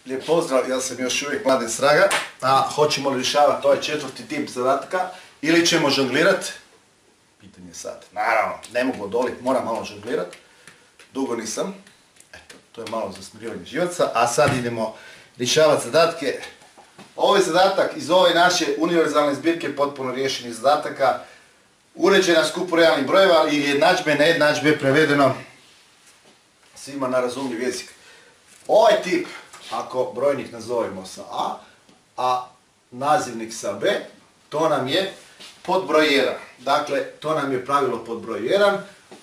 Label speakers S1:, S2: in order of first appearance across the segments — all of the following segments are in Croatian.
S1: Lijep pozdrav, ja sam još uvijek Mladen Sraga, a hoćemo li rješavati ovaj četvrti tip zadatka ili ćemo žonglirati? Pitanje sad. Naravno, ne mogu odoliti, moram malo žonglirati. Dugo nisam. Eto, to je malo za smirivanje živaca, a sad idemo rješavati zadatke. Ovo je zadatak iz ove naše univerzalne zbirke potpuno riješenih zadataka. Uređena skupu realnih brojeva i jednadžbe, nejednadžbe, prevedeno svima na razumljiv jezik. Ovaj tip, ako brojnik nazovemo sa a nazivnik sa b, to nam je podbroj 1. Dakle, to nam je pravilo podbroj 1.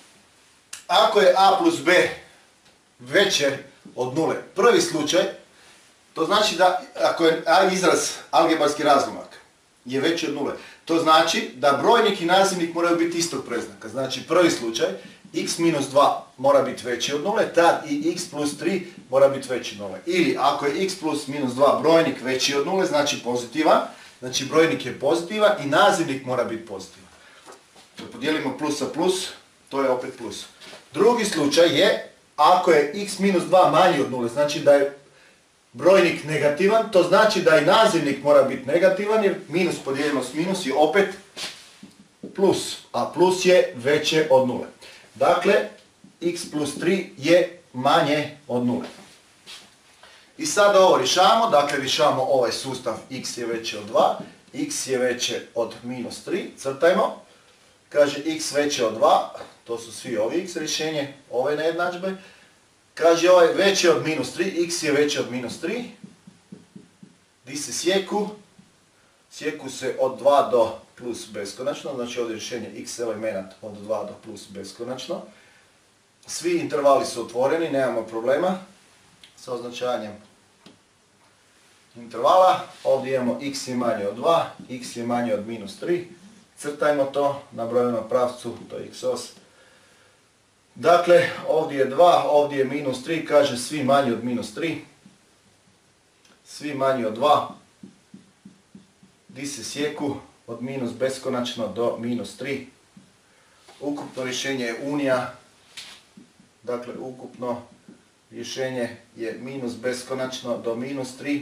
S1: Ako je a plus b veće od nule, prvi slučaj, to znači da ako je izraz algebarski razlomak je veći od nule, to znači da brojnik i nazivnik moraju biti istog predznaka. Znači, prvi slučaj, x minus 2 mora biti veći od nule, tad i x plus 3 mora biti veći od nule. Ili ako je x plus minus 2 brojnik veći od nule, znači pozitivan, znači brojnik je pozitivan i nazivnik mora biti pozitivan. Kad podijelimo plus sa plus, to je opet plus. Drugi slučaj je ako je x minus 2 manji od nule, znači da je brojnik negativan, to znači da i nazivnik mora biti negativan jer minus podijeljeno s minus je opet plus, a plus je veće od nule. Dakle, x plus 3 je manje od nule. I sada ovo rješavamo, dakle rješavamo ovaj sustav x je veće od 2, x je veće od minus 3, crtajmo. Kaže x veće od 2, to su svi ovi x rješenje, ove nejednadžbe. Kaže ovaj veće od minus 3, x je veće od minus 3. Di se sjeku? Sjeku se od 2 do plus beskonačno, znači ovdje je rješenje x elemenat od 2 do plus beskonačno. Svi intervali su otvoreni, nemamo problema sa označavanjem intervala. Ovdje imamo x je manje od 2, x je manje od minus 3. Crtajmo to na brojevnom pravcu, to je x os. Dakle, ovdje je 2, ovdje je minus 3, kaže svi manji od minus 3. Svi manji od 2. Di se sjeku od minus beskonačno do minus 3. Ukupno rješenje je unija. Dakle, ukupno rješenje je minus beskonačno do minus 3.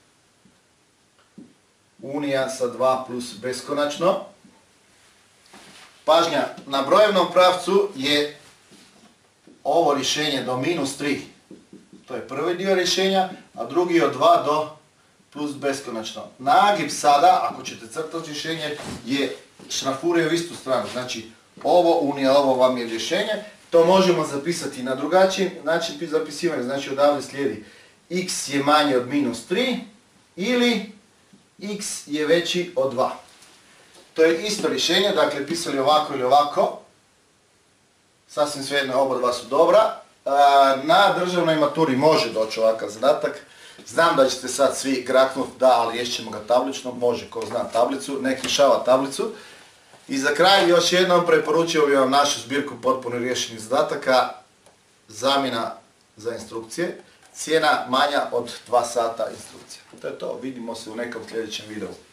S1: Unija sa 2 plus beskonačno. Pažnja, na brojevnom pravcu je ovo rješenje do minus 3. To je prvi dio rješenja, a drugi je od 2 do plus beskonačno. Nagib sada, ako ćete crtati rješenje, je šrafuraju u istu stranu. Znači, ovo unija, ovo vam je rješenje. To možemo zapisati na drugačiji način zapisivanja. Znači, odavde slijedi x je manje od minus 3 ili x je veći od 2. To je isto rješenje, dakle, pisali ovako ili ovako. Sasvim svejedno, oba dva su dobra. Na državnoj maturi može doći ovakav zadatak. Znam da ćete sad svi graknuti, da, ali riješit ga tablično, može ko zna tablicu, nek rješava tablicu. I za kraj još jednom preporučio bih vam našu zbirku potpuno riješenih zadataka, zamjena za instrukcije, cijena manja od 2 sata instrukcija. To je to, vidimo se u nekom sljedećem videu.